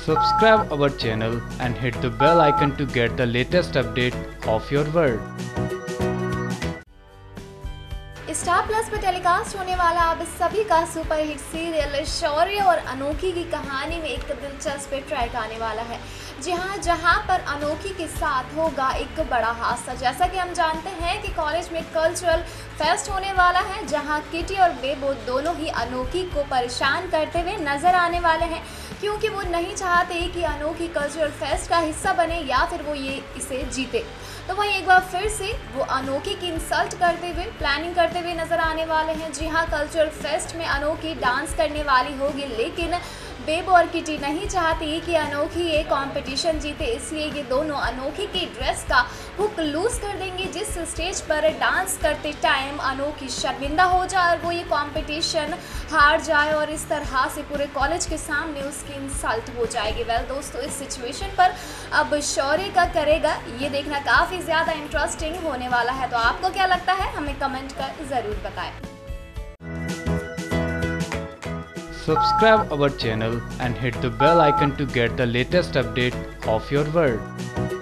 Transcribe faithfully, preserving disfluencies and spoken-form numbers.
Subscribe our channel and hit the bell icon to get the latest update of your world. Star plus पर telecast होने वाला आप सभी का superhit serial शौर्य और अनोखी की कहानी में एक दिलचस्प ट्रैक आने वाला है। जी हाँ, जहाँ पर अनोखी के साथ होगा एक बड़ा हादसा। जैसा कि हम जानते हैं कि कॉलेज में कल्चरल फेस्ट होने वाला है, जहाँ किटी और बेबो दोनों ही अनोखी को परेशान करते हुए नजर आने वाले हैं, क्योंकि वो नहीं चाहते कि अनोखी कल्चरल फेस्ट का हिस्सा बने या फिर वो ये इसे जीते। तो वहीं एक बार फिर से वो अनोखी की इंसल्ट करते हुए प्लानिंग करते हुए नजर आने वाले हैं। जी हाँ, कल्चरल फेस्ट में अनोखी डांस करने वाली होगी, लेकिन बेबो और किटी नहीं चाहती कि अनोखी ये कंपटीशन जीते, इसलिए ये दोनों अनोखी की ड्रेस का हुक लूज कर देंगे, जिस स्टेज पर डांस करते टाइम अनोखी शर्मिंदा हो जाए और वो ये कंपटीशन हार जाए और इस तरह से पूरे कॉलेज के सामने उसकी इंसल्ट हो जाएगी। वेल दोस्तों, इस सिचुएशन पर अब शौर्य का करेगा ये देखना काफ़ी ज़्यादा इंटरेस्टिंग होने वाला है। तो आपको क्या लगता है, हमें कमेंट कर ज़रूर बताएं। Subscribe our channel and hit the bell icon to get the latest update of your world.